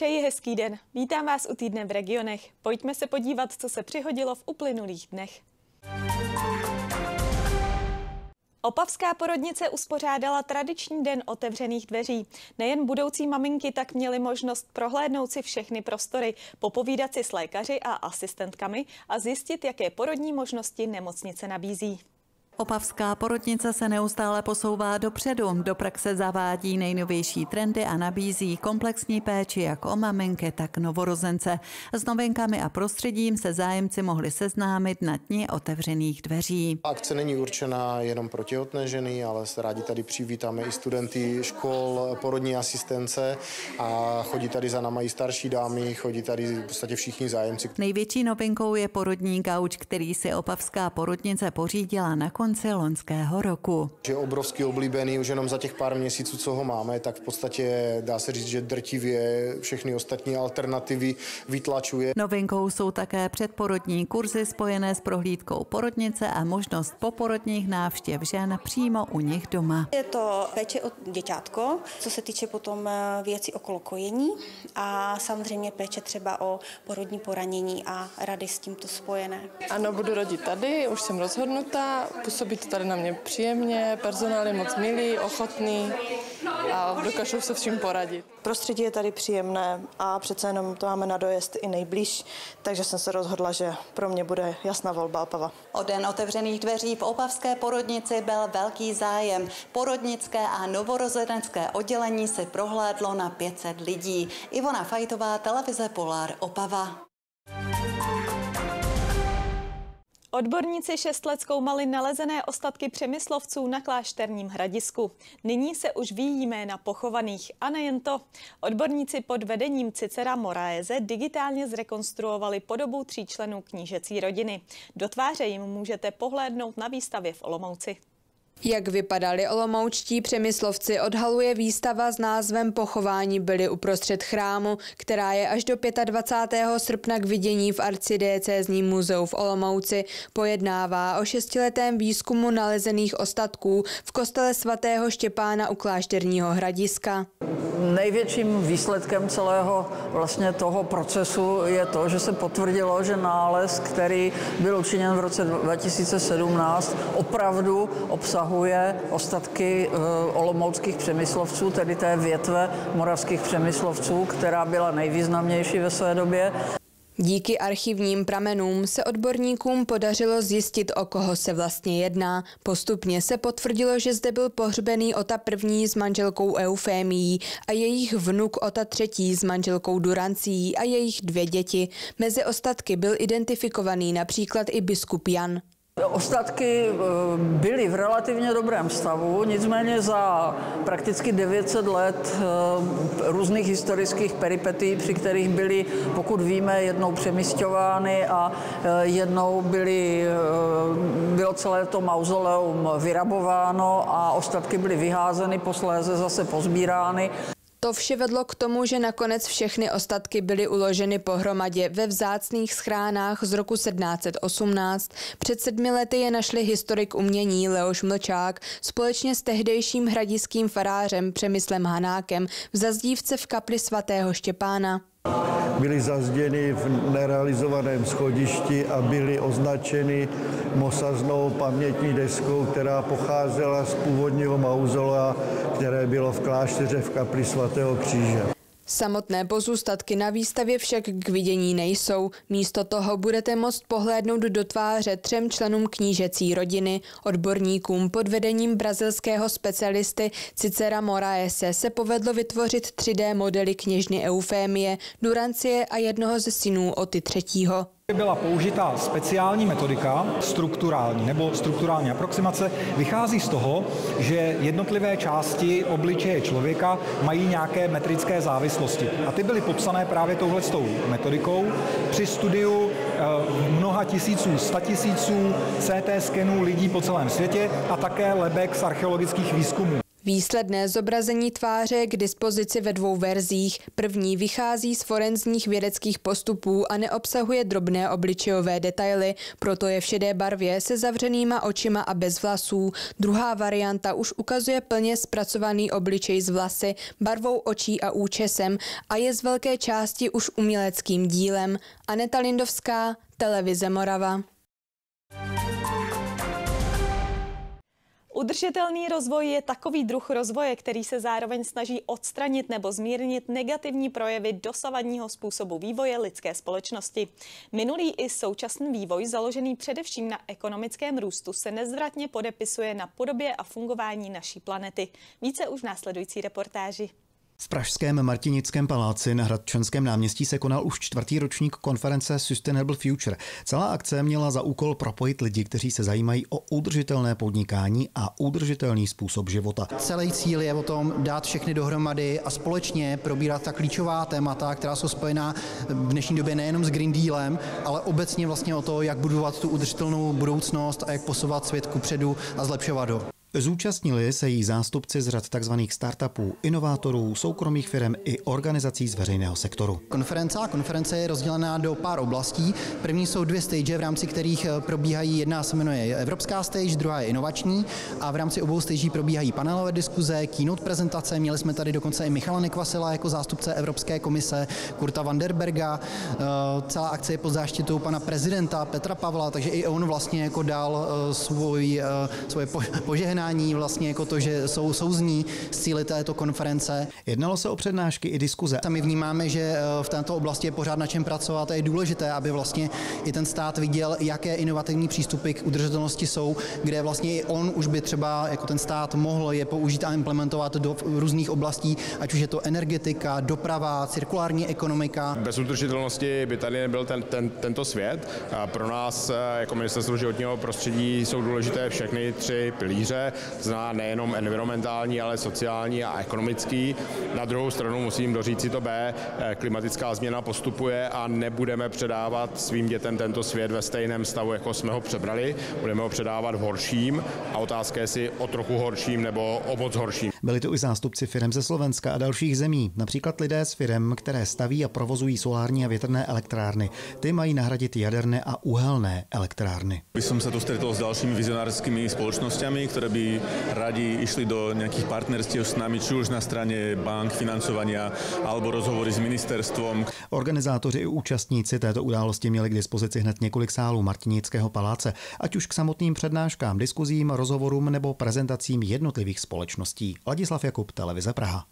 Přeji hezký den. Vítám vás u Týdne v regionech. Pojďme se podívat, co se přihodilo v uplynulých dnech. Opavská porodnice uspořádala tradiční den otevřených dveří. Nejen budoucí maminky tak měly možnost prohlédnout si všechny prostory, popovídat si s lékaři a asistentkami a zjistit, jaké porodní možnosti nemocnice nabízí. Opavská porodnice se neustále posouvá dopředu, do praxe zavádí nejnovější trendy a nabízí komplexní péči jak o maminky, tak novorozence. S novinkami a prostředím se zájemci mohli seznámit na dni otevřených dveří. Akce není určená jenom pro těhotné ženy, ale rádi tady přivítáme i studenty škol porodní asistence a chodí tady za náma i starší dámy, chodí tady v podstatě všichni zájemci. Největší novinkou je porodní gauč, který si opavská porodnice pořídila na konci loňského roku. Je obrovsky oblíbený, už jenom za těch pár měsíců, co ho máme, tak v podstatě dá se říct, že drtivě všechny ostatní alternativy vytlačuje. Novinkou jsou také předporodní kurzy spojené s prohlídkou porodnice a možnost poporodních návštěv žen přímo u nich doma. Je to péče o děťátko, co se týče potom věcí okolo kojení a samozřejmě péče třeba o porodní poranění a rady s tímto spojené. Ano, budu rodit tady, už jsem rozhodnutá. Působí to tady na mě příjemně, personál je moc milý, ochotný a dokážou se vším poradit. Prostředí je tady příjemné a přece jenom to máme na dojezd i nejblíž, takže jsem se rozhodla, že pro mě bude jasná volba Opava. O den otevřených dveří v opavské porodnici byl velký zájem. Porodnické a novorozenecké oddělení si prohlédlo na 500 lidí. Ivona Fajtová, televize Polar, Opava. Odborníci 6 let zkoumali nalezené ostatky Přemyslovců na Klášterním Hradisku. Nyní se už ví jména pochovaných. A nejen to. Odborníci pod vedením Cicera Moraese digitálně zrekonstruovali podobu 3 členů knížecí rodiny. Do tváře jim můžete pohlédnout na výstavě v Olomouci. Jak vypadali olomoučtí Přemyslovci, odhaluje výstava s názvem Pochování byli uprostřed chrámu, která je až do 25. srpna k vidění v arcidiecézním muzeu v Olomouci. Pojednává o 6letém výzkumu nalezených ostatků v kostele svatého Štěpána u Klášterního Hradiska. Největším výsledkem celého vlastně toho procesu je to, že se potvrdilo, že nález, který byl učiněn v roce 2017, opravdu obsahuje ostatky olomouckých Přemyslovců, tedy té větve moravských Přemyslovců, která byla nejvýznamnější ve své době. Díky archivním pramenům se odborníkům podařilo zjistit, o koho se vlastně jedná. Postupně se potvrdilo, že zde byl pohřbený Ota I. s manželkou Eufémií a jejich vnuk Ota III. S manželkou Durancií a jejich 2 děti. Mezi ostatky byl identifikovaný například i biskup Jan. Ostatky byly v relativně dobrém stavu, nicméně za prakticky 900 let různých historických peripetí, při kterých byly, pokud víme, jednou přemisťovány a jednou bylo celé to mauzoleum vyrabováno a ostatky byly vyházeny, posléze zase pozbírány. To vše vedlo k tomu, že nakonec všechny ostatky byly uloženy pohromadě ve vzácných schránách z roku 1718. Před 7 lety je našli historik umění Leoš Mlčák společně s tehdejším hradiským farářem Přemyslem Hanákem v zazdívce v kapli svatého Štěpána. Byly zazděny v nerealizovaném schodišti a byly označeny mosaznou pamětní deskou, která pocházela z původního mauzolea, které bylo v klášteře v kapli svatého Kříže. Samotné pozůstatky na výstavě však k vidění nejsou. Místo toho budete moct pohlédnout do tváře 3 členům knížecí rodiny. Odborníkům pod vedením brazilského specialisty Cicera Moraese se povedlo vytvořit 3D modely kněžny Eufémie, Durancie a jednoho ze synů Oty III. Byla použitá speciální metodika, strukturální aproximace, vychází z toho, že jednotlivé části obličeje člověka mají nějaké metrické závislosti. A ty byly popsané právě touhletou metodikou. Při studiu mnoha tisíců, 100 000 CT skenů lidí po celém světě a také lebek z archeologických výzkumů. Výsledné zobrazení tváře je k dispozici ve 2 verzích. První vychází z forenzních vědeckých postupů a neobsahuje drobné obličejové detaily, proto je v šedé barvě se zavřenýma očima a bez vlasů. Druhá varianta už ukazuje plně zpracovaný obličej s vlasy, barvou očí a účesem a je z velké části už uměleckým dílem. Aneta Lindovská, Televize Morava. Udržitelný rozvoj je takový druh rozvoje, který se zároveň snaží odstranit nebo zmírnit negativní projevy dosavadního způsobu vývoje lidské společnosti. Minulý i současný vývoj, založený především na ekonomickém růstu, se nezvratně podepisuje na podobě a fungování naší planety. Více už v následující reportáži. V pražském Martinickém paláci na Hradčanském náměstí se konal už 4. ročník konference Sustainable Future. Celá akce měla za úkol propojit lidi, kteří se zajímají o udržitelné podnikání a udržitelný způsob života. Celý cíl je o tom dát všechny dohromady a společně probírat ta klíčová témata, která jsou spojená v dnešní době nejenom s Green Dealem, ale obecně vlastně o to, jak budovat tu udržitelnou budoucnost a jak posouvat svět kupředu a zlepšovat ho. Zúčastnili se jí zástupci z řad tzv. Startupů, inovátorů, soukromých firm i organizací z veřejného sektoru. Konference je rozdělená do pár oblastí. První jsou 2 stage, v rámci kterých probíhají, jedna se jmenuje Evropská stage, druhá je inovační a v rámci obou stagí probíhají panelové diskuze, keynote prezentace. Měli jsme tady dokonce i Michala Nekvasila jako zástupce Evropské komise, Kurta Vanderberga. Celá akce je pod záštitou pana prezidenta Petra Pavla, takže i on vlastně jako dal svoje požehnání vlastně jako to, že souzní s cíli této konference. Jednalo se o přednášky i diskuze. My vnímáme, že v této oblasti je pořád na čem pracovat a je důležité, aby vlastně i ten stát viděl, jaké inovativní přístupy k udržitelnosti jsou, kde vlastně i on už by třeba jako ten stát mohl je použít a implementovat do různých oblastí, ať už je to energetika, doprava, cirkulární ekonomika. Bez udržitelnosti by tady nebyl tento svět. A pro nás jako Ministerstvo životního prostředí jsou důležité všechny 3 pilíře. Zná nejenom environmentální, ale sociální a ekonomický. Na druhou stranu musím doříct si to B, klimatická změna postupuje a nebudeme předávat svým dětem tento svět ve stejném stavu, jako jsme ho přebrali. Budeme ho předávat v horším a otázka je si o trochu horším nebo o moc horším. Byli tu i zástupci firem ze Slovenska a dalších zemí, například lidé z firem, které staví a provozují solární a větrné elektrárny. Ty mají nahradit jaderné a uhelné elektrárny. By som sa tu stretol s ďalšími vizionárskymi spoločnosťami, ktoré by radi išli do nejakých partnerstiev s nami, či už na strane bank, financovania alebo rozhovory s ministerstvom. Organizátoři i účastníci této události měli k dispozici hned několik sálů Martinického paláce, ať už k samotným přednáškám, diskuzím, rozhovorům nebo prezentacím jednotlivých společností. Ladislav Jakub, Televize Praha.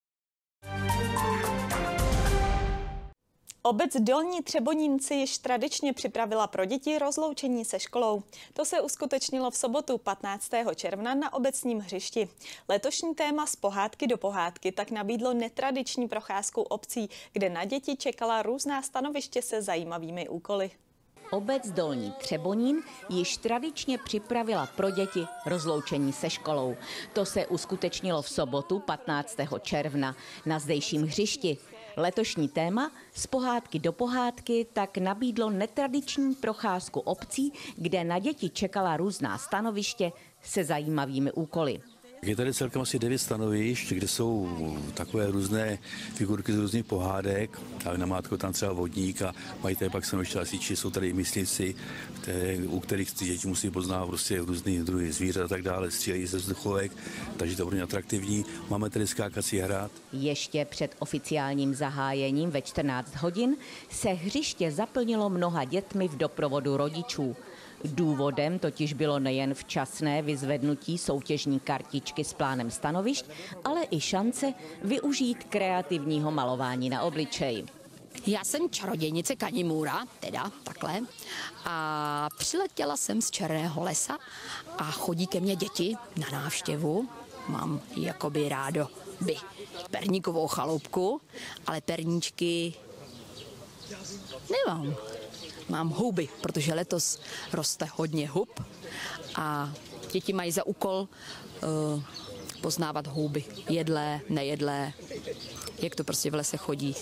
Obec Dolní Třebonínci již tradičně připravila pro děti rozloučení se školou. To se uskutečnilo v sobotu 15. června na obecním hřišti. Letošní téma z pohádky do pohádky tak nabídlo netradiční procházku obcí, kde na děti čekala různá stanoviště se zajímavými úkoly. Obec Dolní Třebonín již tradičně připravila pro děti rozloučení se školou. To se uskutečnilo v sobotu 15. června na zdejším hřišti. Letošní téma z pohádky do pohádky tak nabídlo netradiční procházku obcí, kde na děti čekala různá stanoviště se zajímavými úkoly. Je tady celkem asi 9 stanovišť, kde jsou takové různé figurky z různých pohádek. A namátkou tam třeba vodník a mají tady pak stanoviště hasiči, jsou tady i myslivci, u kterých ty děti musí poznávat prostě různý druhy zvířat a tak dále, střílejí ze vzduchovek, takže to bude atraktivní. Máme tady skákací hrad. Ještě před oficiálním zahájením ve 14 hodin se hřiště zaplnilo mnoha dětmi v doprovodu rodičů. Důvodem totiž bylo nejen včasné vyzvednutí soutěžní kartičky s plánem stanovišť, ale i šance využít kreativního malování na obličeji. Já jsem čarodějnice Kanimura, teda takhle, a přiletěla jsem z Černého lesa a chodí ke mně děti na návštěvu. Mám jakoby rádo perníkovou chaloupku, ale perníčky nemám. Mám houby, protože letos roste hodně hub a děti mají za úkol poznávat houby, jedlé, nejedlé, jak to prostě v lese chodí.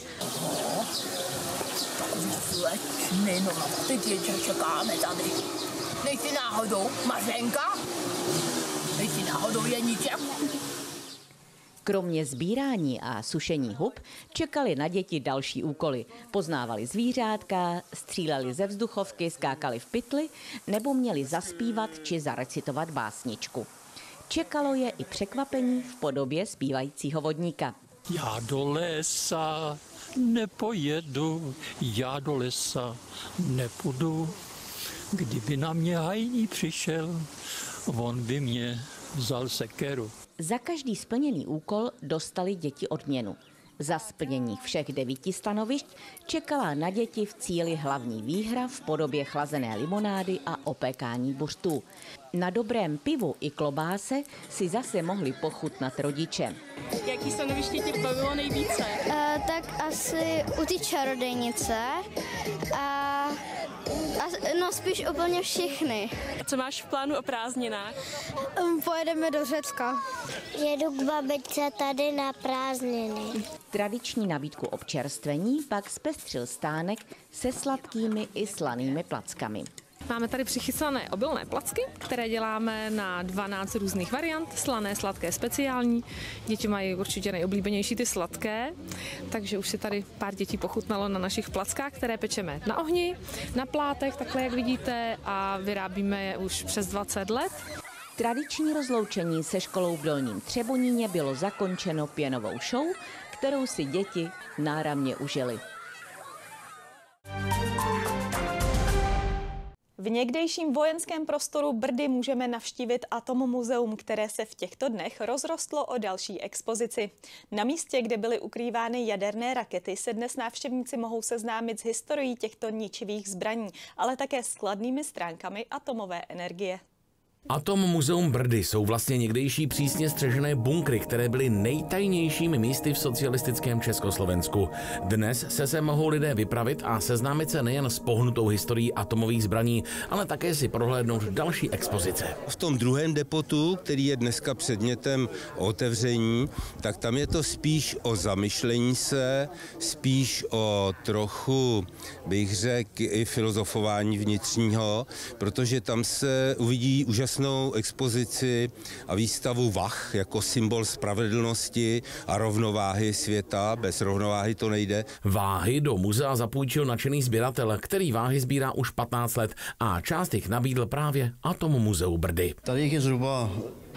Slečny, no teď je čekáme tady. Nejsi náhodou Mařenka? Nejsi náhodou Jeniček? Kromě sbírání a sušení hub čekali na děti další úkoly. Poznávali zvířátka, stříleli ze vzduchovky, skákali v pytli nebo měli zaspívat či zarecitovat básničku. Čekalo je i překvapení v podobě zpívajícího vodníka. Já do lesa nepojedu, já do lesa nepůjdu. Kdyby na mě hajní přišel, on by mě vzal sekeru. Za každý splněný úkol dostali děti odměnu. Za splnění všech 9 stanovišť čekala na děti v cíli hlavní výhra v podobě chlazené limonády a opékání buřtů. Na dobrém pivu i klobáse si zase mohli pochutnat rodiče. Jaký stanoviště tě bavilo nejvíce? Tak asi u té čarodejnice a no spíš úplně všechny. Co máš v plánu o prázdninách? Pojedeme do Řecka. Jedu k babičce tady na prázdniny. Tradiční nabídku občerstvení pak zpestřil stánek se sladkými i slanými plackami. Máme tady přichystané obilné placky, které děláme na 12 různých variant, slané, sladké, speciální. Děti mají určitě nejoblíbenější ty sladké, takže už si tady pár dětí pochutnalo na našich plackách, které pečeme na ohni, na plátech, takhle jak vidíte, a vyrábíme je už přes 20 let. Tradiční rozloučení se školou v Dolním Třeboníně bylo zakončeno pěnovou show, kterou si děti náramně užily. V někdejším vojenském prostoru Brdy můžeme navštívit Atomomuzeum, které se v těchto dnech rozrostlo o další expozici. Na místě, kde byly ukrývány jaderné rakety, se dnes návštěvníci mohou seznámit s historií těchto ničivých zbraní, ale také s kladnými stránkami atomové energie. Atomomuzeum Brdy jsou vlastně někdejší přísně střežené bunkry, které byly nejtajnějšími místy v socialistickém Československu. Dnes se sem mohou lidé vypravit a seznámit se nejen s pohnutou historií atomových zbraní, ale také si prohlédnout další expozice. V tom druhém depotu, který je dneska předmětem otevření, tak tam je to spíš o zamyšlení se, spíš o trochu, bych řekl, i filozofování vnitřního, protože tam se uvidí úžasnou expozici a výstavu vah jako symbol spravedlnosti a rovnováhy světa. Bez rovnováhy to nejde. Váhy do muzea zapůjčil nadšený sběratel, který váhy sbírá už 15 let a část jich nabídl právě Atomomuzeum Brdy. Tady jich je zhruba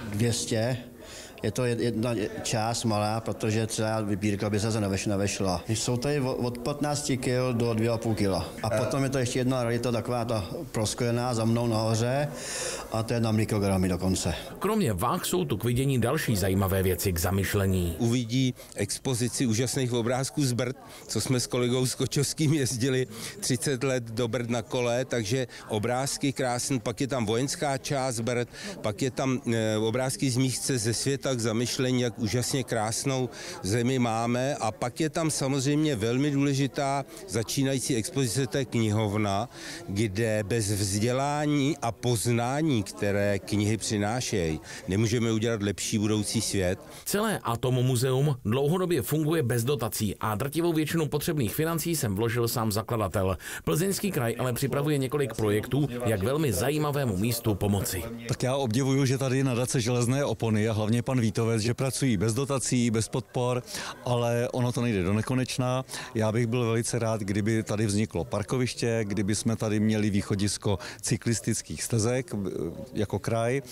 200. Je to jedna část malá, protože celá vybírka by se nevešla. Jsou tady od 15 kg do 2,5 kg. A potom je to ještě jedna rarita, taková ta prosklená za mnou nahoře, a to je na mikrogramy dokonce. Kromě váh jsou tu k vidění další zajímavé věci k zamyšlení. Uvidí expozici úžasných obrázků z Brd, co jsme s kolegou Skočovským jezdili 30 let do Brd na kole, takže obrázky krásné, pak je tam vojenská část Brd, pak je tam obrázky z místce ze světa k zamyšlení, jak úžasně krásnou zemi máme, a pak je tam samozřejmě velmi důležitá začínající expozice, to je knihovna, kde bez vzdělání a poznání, které knihy přinášejí, nemůžeme udělat lepší budoucí svět. Celé Atomomuzeum dlouhodobě funguje bez dotací a drtivou většinu potřebných financí sem vložil sám zakladatel. Plzeňský kraj ale připravuje několik projektů, jak velmi zajímavému místu pomoci. Tak já obdivuju, že tady nadace Železné opony a hlavně pan Vítovec, že pracují bez dotací, bez podpor, ale ono to nejde do nekonečna. Já bych byl velice rád, kdyby tady vzniklo parkoviště, kdyby jsme tady měli východisko cyklistických stezek jako kraj,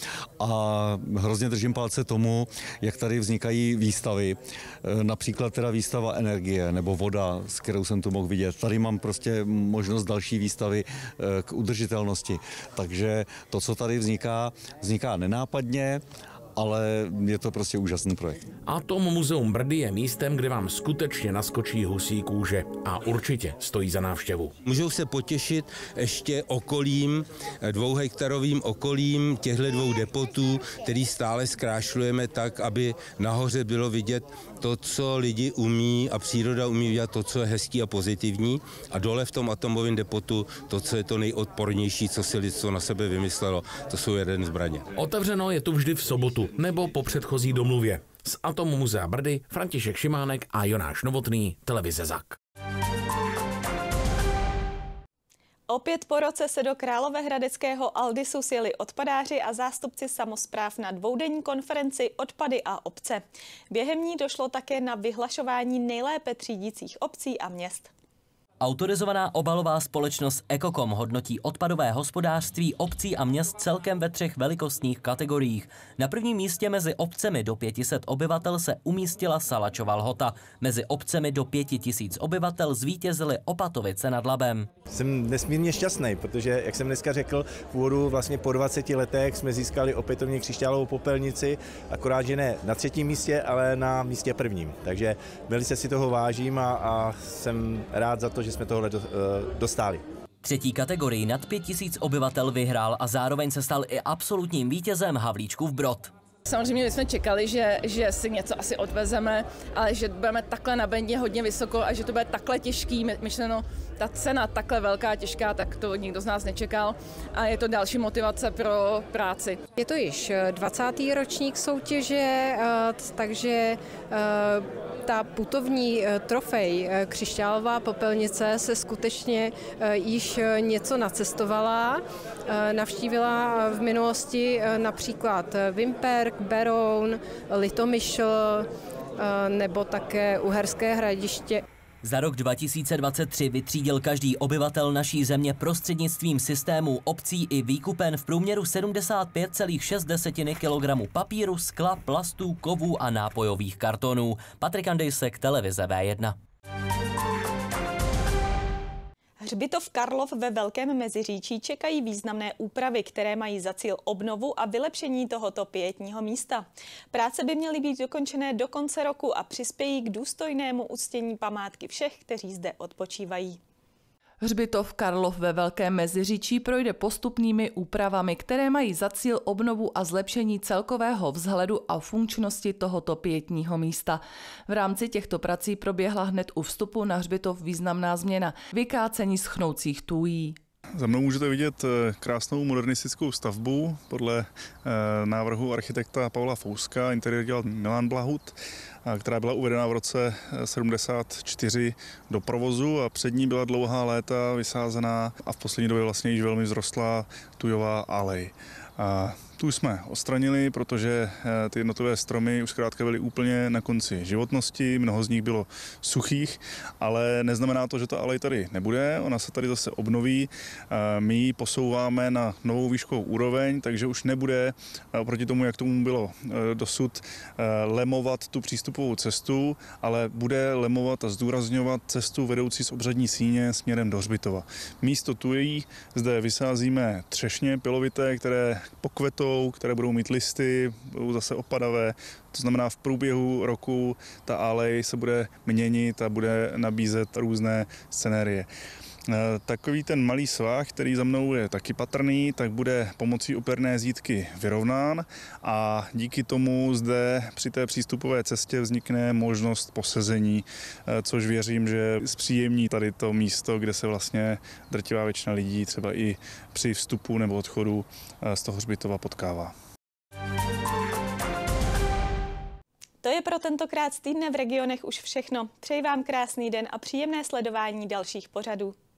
a hrozně držím palce tomu, jak tady vznikají výstavy. Například teda výstava energie nebo voda, s kterou jsem tu mohl vidět. Tady mám prostě možnost další výstavy k udržitelnosti. Takže to, co tady vzniká nenápadně, ale je to prostě úžasný projekt. Atomomuzeum Brdy je místem, kde vám skutečně naskočí husí kůže a určitě stojí za návštěvu. Můžou se potěšit ještě okolím, 2hektarovým okolím těchto 2 depotů, který stále zkrášlujeme tak, aby nahoře bylo vidět to, co lidi umí a příroda umí vidět, to, co je hezký a pozitivní, a dole v tom atomovém depotu to, co je to nejodpornější, co si lidstvo na sebe vymyslelo, to jsou jaderné zbraně. Otevřeno je tu vždy v sobotu nebo po předchozí domluvě. Z Atomomuzea Brdy František Šimánek a Jonáš Novotný, televize ZAK. Opět po roce se do královéhradeckého Aldisu sjeli odpadáři a zástupci samospráv na dvoudenní konferenci Odpady a obce. Během ní došlo také na vyhlašování nejlépe třídících obcí a měst. Autorizovaná obalová společnost Ecocom hodnotí odpadové hospodářství obcí a měst celkem ve 3 velikostních kategoriích. Na prvním místě mezi obcemi do 500 obyvatel se umístila Salačova Lhota. Mezi obcemi do 5000 obyvatel zvítězily Opatovice nad Labem. Jsem nesmírně šťastný, protože, jak jsem dneska řekl, v úvodu vlastně po 20 letech jsme získali opětovně křišťálovou popelnici, akorát, že ne na 3. místě, ale na místě 1. Takže velice si toho vážím a jsem rád za to, že jsme tohle dostali. 3. kategorii nad 5000 obyvatel vyhrál a zároveň se stal i absolutním vítězem Havlíčkův Brod. Samozřejmě jsme čekali, že si něco asi odvezeme, ale že budeme takhle na bendě hodně vysoko a že to bude takhle těžký, myšleno ta cena takhle velká, těžká, tak to nikdo z nás nečekal a je to další motivace pro práci. Je to již 20. ročník soutěže, takže ta putovní trofej křišťálová popelnice se skutečně již něco nacestovala. Navštívila v minulosti například Vimperk, Beroun, Litomyšl nebo také Uherské Hradiště. Za rok 2023 vytřídil každý obyvatel naší země prostřednictvím systému obcí i výkupen v průměru 75,6 kg papíru, skla, plastů, kovů a nápojových kartonů. Patrik Andejsek, televize V1. Hřbitov Karlov ve Velkém Meziříčí čekají významné úpravy, které mají za cíl obnovu a vylepšení tohoto pietního místa. Práce by měly být dokončené do konce roku a přispějí k důstojnému uctění památky všech, kteří zde odpočívají. Hřbitov Karlov ve Velkém Meziříčí projde postupnými úpravami, které mají za cíl obnovu a zlepšení celkového vzhledu a funkčnosti tohoto pietního místa. V rámci těchto prací proběhla hned u vstupu na hřbitov významná změna – vykácení schnoucích tůjí. Za mnou můžete vidět krásnou modernistickou stavbu podle návrhu architekta Pavla Fouska, interiér dělal Milan Blahut, která byla uvedena v roce 74 do provozu a před ní byla dlouhá léta vysázená a v poslední době vlastně již velmi vzrostlá tujová alej. Tu jsme odstranili, protože ty jednotlivé stromy už zkrátka byly úplně na konci životnosti, mnoho z nich bylo suchých, ale neznamená to, že ta alej tady nebude, ona se tady zase obnoví. My ji posouváme na novou výškovou úroveň, takže už nebude proti tomu, jak tomu bylo dosud, lemovat tu přístupovou cestu, ale bude lemovat a zdůrazňovat cestu vedoucí z Obřadní síně směrem do hřbitova. Místo tují zde vysázíme třešně pilovité, které pokvetou, které budou mít listy, budou zase opadavé. To znamená, v průběhu roku ta alej se bude měnit a bude nabízet různé scenérie. Takový ten malý svah, který za mnou je taky patrný, tak bude pomocí opěrné zítky vyrovnán a díky tomu zde při té přístupové cestě vznikne možnost posezení, což věřím, že zpříjemní tady to místo, kde se vlastně drtivá většina lidí třeba i při vstupu nebo odchodu z toho hřbitova potkává. To je pro tentokrát z Týdne v regionech už všechno. Přeji vám krásný den a příjemné sledování dalších pořadů.